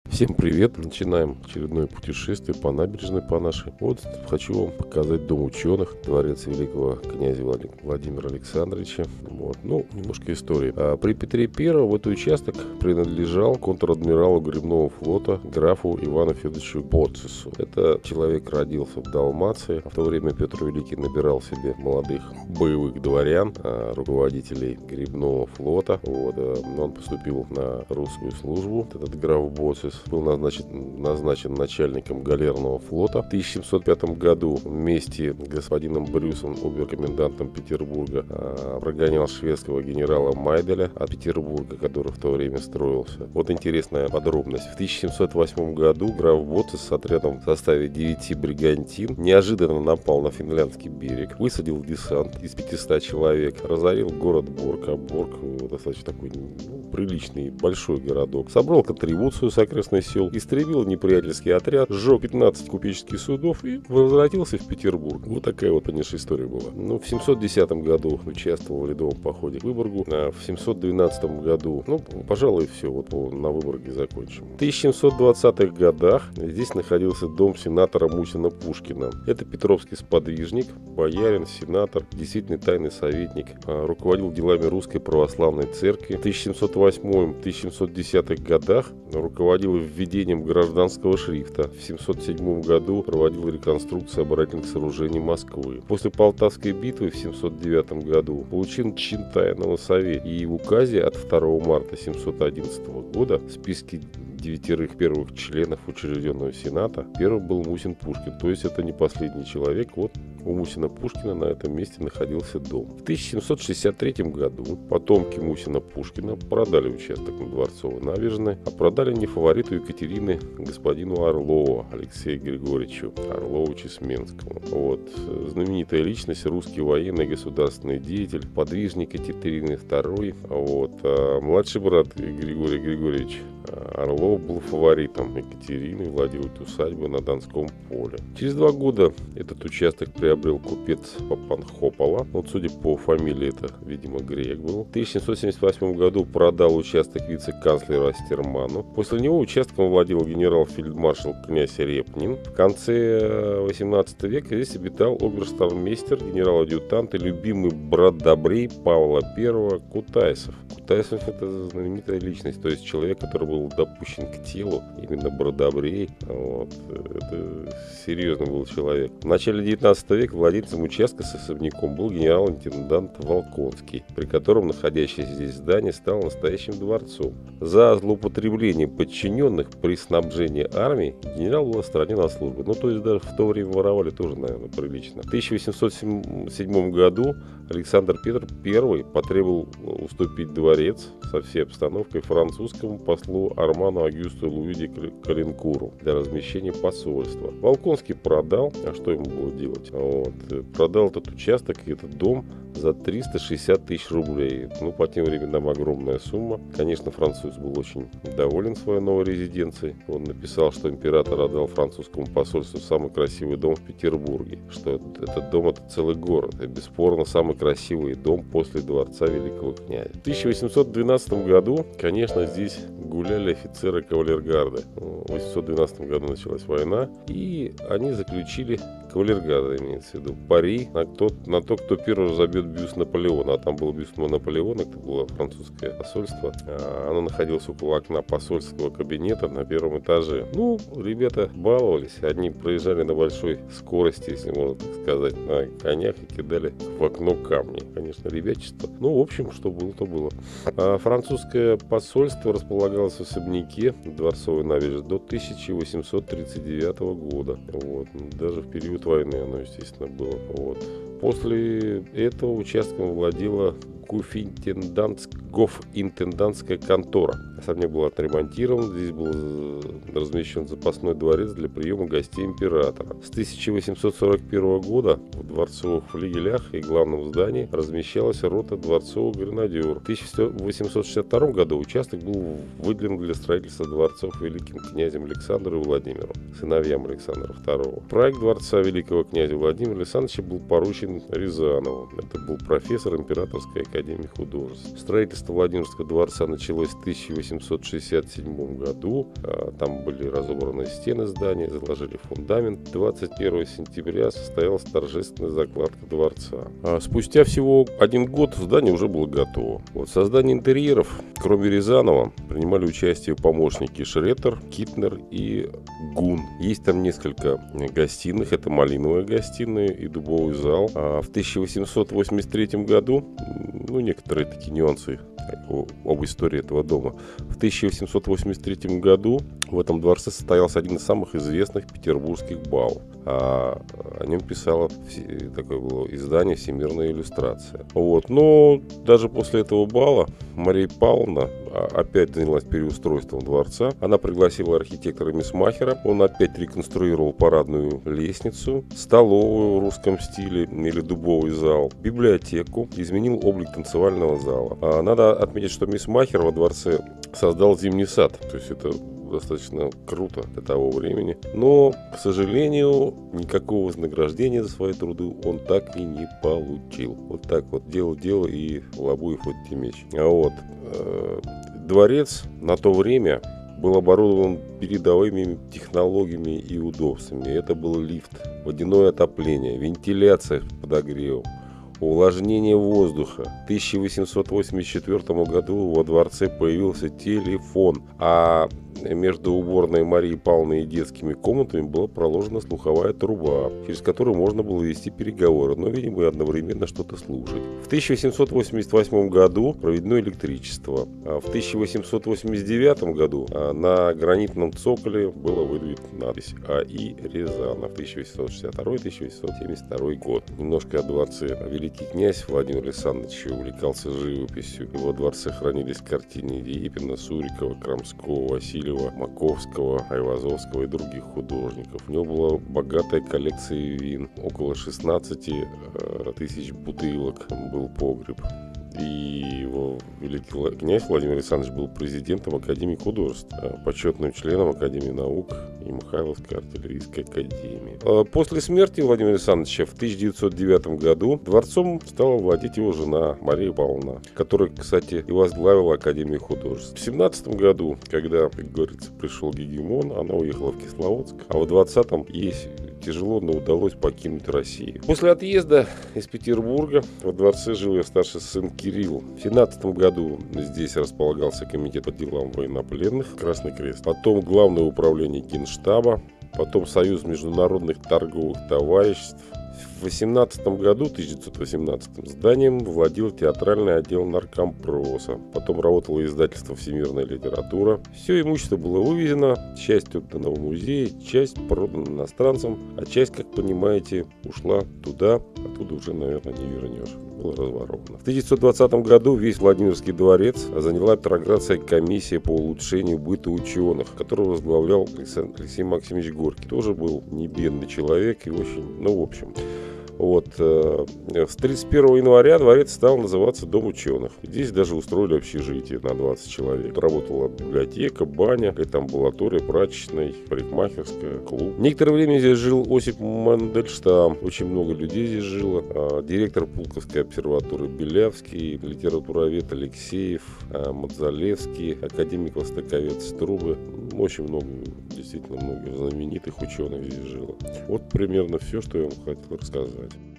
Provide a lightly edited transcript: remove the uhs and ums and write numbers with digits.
Всем привет! Начинаем очередное путешествие по набережной по нашей. Вот хочу вам показать дом ученых, дворец великого князя Владимира Александровича. Немножко истории. При Петре Первом в этот участок принадлежал контр-адмиралу гребного флота графу Ивану Федоровичу Боцису. Этот человек родился в Далмации. В то время Петр Великий набирал себе молодых боевых дворян, руководителей гребного флота. Он поступил на русскую службу. Этот граф Боцис был назначен начальником галерного флота. В 1705 году вместе с господином Брюсом, обер-комендантом Петербурга, прогонял шведского генерала Майделя от Петербурга, который в то время строился. Вот интересная подробность. В 1708 году граф Боцис с отрядом в составе 9 бригантин неожиданно напал на финляндский берег, высадил десант из 500 человек, разорил город Борг. Борг достаточно такой приличный большой городок. Собрал контрибуцию с окрестных сел, истребил неприятельский отряд, сжег 15 купеческих судов и возвратился в Петербург. Вот такая вот, конечно, история была. В 710 году участвовал в ледовом походе к Выборгу. В 712 году, пожалуй, все, на Выборге закончим. В 1720-х годах здесь находился дом сенатора Мусина Пушкина. Это петровский сподвижник, боярин, сенатор, действительно тайный советник, руководил делами Русской Православной Церкви. В 1708-1710 годах руководил введением гражданского шрифта. В 707 году проводил реконструкцию оборонительных сооружений Москвы. После Полтавской битвы в 709 году получил чин тайного совета. И в указе от 2 марта 711 года в списке 9 первых членов учрежденного сената первым был Мусин Пушкин. То есть это не последний человек. Вот у Мусина Пушкина на этом месте находился дом. В 1763 году потомки Мусина Пушкина продали участок на Дворцовой набережной, а продали не фавориту Екатерины, господину Орлову Алексею Григорьевичу Орлову-Чесменскому. Знаменитая личность, русский военный государственный деятель, подвижник Екатерины II. Младший брат Григорий Григорьевич Орлов был фаворитом Екатерины, владел этой усадьбой на Донском поле. Через 2 года этот участок приобрел купец Папанхопола. Судя по фамилии, это, видимо, грек был. В 1778 году продал участок вице-канцлеру Астерману. После него участком владел генерал-фельдмаршал князь Репнин. В конце 18 века здесь обитал обершталмейстер, генерал-адъютант и любимый брат Добрей Павла I Кутайсов. Кутайсов — это знаменитая личность, то есть человек, который был допущен к телу, именно Бродобрей. Это серьезный был человек. В начале 19 века владельцем участка с особняком был генерал-лейтенант Волконский, при котором находящееся здесь здание стало настоящим дворцом. За злоупотребление подчиненных при снабжении армии генерал был отстранен от службы. То есть даже в то время воровали тоже, наверное, прилично. В 1807 году Александр Петр I потребовал уступить дворец со всей обстановкой французскому послу Арману Агюсту Луи де Калинкуру для размещения посольства. Волконский продал, а что ему было делать? Продал этот участок и этот дом за 360 тысяч рублей. По тем временам огромная сумма. Конечно, француз был очень доволен своей новой резиденцией. Он написал, что император отдал французскому посольству самый красивый дом в Петербурге, что этот дом — это целый город. И бесспорно самый красивый дом после дворца великого князя. В 1812 году, конечно, здесь гуляли офицеры кавалергарда. В 1812 году началась война, и они заключили кавалергарда, имеется в виду, пари на то, кто первый разобьет бюст Наполеона. А там был бюст Наполеона, это было французское посольство. Оно находилось около окна посольского кабинета на первом этаже. Ребята баловались. Одни проезжали на большой скорости, если можно так сказать, на конях и кидали в окно камни. Конечно, ребячество. В общем, что было, то было. Французское посольство располагалось в особняке Дворцовой набережной до 1839 года. Даже в период войны оно, естественно, было. После этого участком владела гофинтендантская контора. Особняк был отремонтирован, здесь был размещен запасной дворец для приема гостей императора. С 1841 года в дворцовых флигелях и главном здании размещалась рота дворцовых гренадеров. В 1862 году участок был выделен для строительства дворцов великим князем Александром и Владимиром, сыновьям Александра II. Проект дворца великого князя Владимира Александровича был поручен Рязанову. Это был профессор Императорской академии Академии художеств. Строительство Владимирского дворца началось в 1867 году. Там были разобраны стены здания, заложили фундамент. 21 сентября состоялась торжественная закладка дворца. Спустя всего 1 год здание уже было готово. В создании интерьеров, кроме Рязанова, принимали участие помощники Шреттер, Китнер и Гун. Есть там несколько гостиных. Это малиновая гостиная и дубовый зал. В 1883 году, некоторые такие нюансы об истории этого дома. В 1883 году в этом дворце состоялся один из самых известных петербургских балов. О нем писало такое было издание «Всемирная иллюстрация». Но даже после этого бала Мария Павловна опять занялась переустройством дворца. Она пригласила архитектора Мисмахера. Он опять реконструировал парадную лестницу, столовую в русском стиле или дубовый зал, библиотеку, изменил облик танцевального зала. Надо отметить, что Мисмахер во дворце создал зимний сад. То есть это достаточно круто для того времени. Но, к сожалению, никакого вознаграждения за свои труды он так и не получил. Вот так вот дело и лобуй хоть те меч. Дворец на то время был оборудован передовыми технологиями и удобствами. Это был лифт, водяное отопление, вентиляция с подогревом, увлажнение воздуха. В 1884 году во дворце появился телефон, а между уборной Марии Павловны и детскими комнатами была проложена слуховая труба, через которую можно было вести переговоры, но, видимо, и одновременно что-то слушать. В 1888 году проведено электричество. В 1889 году на гранитном цоколе было выдвинута надпись «А.И. Рязанов», 1862-1872 год. Немножко о дворце. Великий князь Владимир Александрович увлекался живописью. В его дворце хранились картины Репина, Сурикова, Крамского, Васильева, Маковского, Айвазовского и других художников. У него была богатая коллекция вин. Около 16 тысяч бутылок был погреб. И его великий князь Владимир Александрович был президентом Академии художеств, почетным членом Академии наук и Михайловской артиллерийской академии. После смерти Владимира Александровича в 1909 году дворцом стала владеть его жена Мария Павловна, которая, кстати, и возглавила Академию художеств. В 1917 году, когда, как говорится, пришел гегемон, она уехала в Кисловодск, а в 20-м ей тяжело, но удалось покинуть Россию. После отъезда из Петербурга во дворце жил ее старший сын Кирилл. В 1917 году здесь располагался комитет по делам военнопленных, Красный Крест, потом Главное управление Генштаба, потом Союз международных торговых товариществ. В 1918 зданием владел театральный отдел наркомпроса. Потом работало издательство «Всемирная литература». Все имущество было вывезено, часть отдана в музей, часть продана иностранцам, а часть, как понимаете, ушла туда, оттуда уже, наверное, не вернешь. Было разворовано. В 1920 году весь Владимирский дворец заняла Петроградская комиссия по улучшению быта ученых, которую возглавлял Алексей Максимович Горький. Тоже был не бедный человек и очень, в общем. С 31 января дворец стал называться Дом ученых. Здесь даже устроили общежитие на 20 человек. Работала библиотека, баня, какая-то амбулатория, прачечная, парикмахерская, клуб. Некоторое время здесь жил Осип Мандельштам. Очень много людей здесь жило. Директор Пулковской обсерватории Белявский, литературовед Алексеев, Мадзалевский, академик востоковед Струбы. Очень много, действительно много знаменитых ученых здесь жило. Вот примерно все, что я вам хотел рассказать.